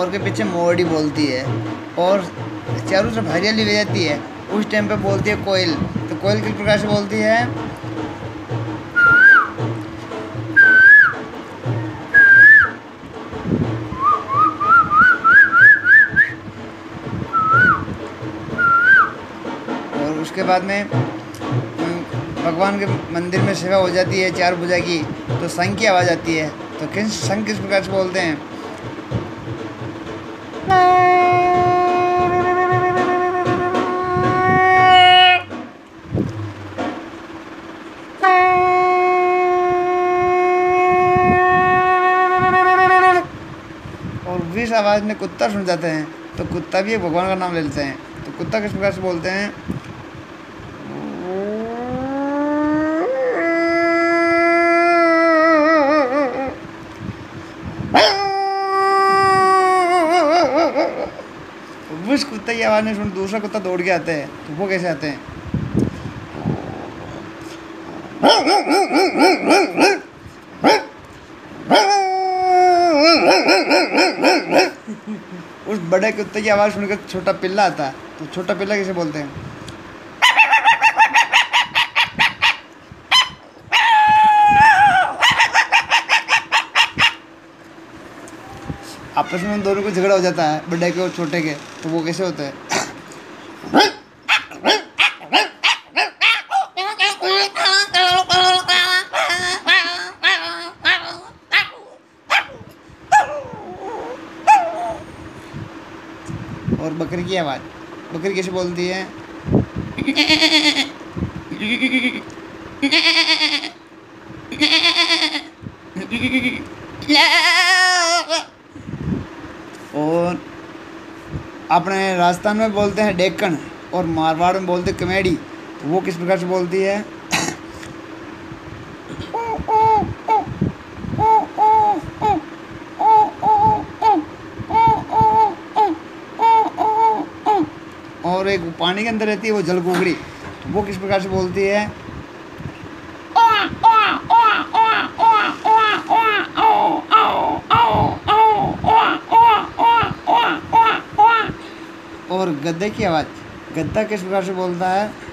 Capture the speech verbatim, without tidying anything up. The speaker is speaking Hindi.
मोर के पीछे मोरडी बोलती है और चारों तरफ हरियाली हो जाती है, उस टाइम पे बोलती है कोयल। तो कोयल किस प्रकार से बोलती है? और उसके बाद में भगवान के मंदिर में सेवा हो जाती है चार भुजा की, तो शंख की आवाज़ आती है। तो किस शंख किस प्रकार से बोलते हैं? और जिस आवाज़ में कुत्ता सुन जाते हैं तो कुत्ता भी भगवान का नाम ले लेते हैं। तो कुत्ता किस प्रकार से बोलते हैं? उस कुत्ते की आवाज़ नहीं सुन दूसरा कुत्ता दौड़ के आते हैं। तो वो कैसे आते हैं? उस बड़े कुत्ते की आवाज़ सुनकर छोटा पिल्ला आता है। तो छोटा पिल्ला कैसे बोलते हैं? आपस में उन दोनों को झगड़ा हो जाता है, बड़े के और छोटे के। तो वो कैसे होता है? और बकरी की आवाज़, बकरी कैसे बोलती है? और अपने राजस्थान में बोलते हैं डेक्कन और मारवाड़ में बोलते हैं कमेडी। तो वो किस प्रकार से बोलती है? और एक पानी के अंदर रहती है वो जलकुकड़ी। तो वो किस प्रकार से बोलती है? और गद्दे की आवाज़, गद्दा किस प्रकार से बोलता है?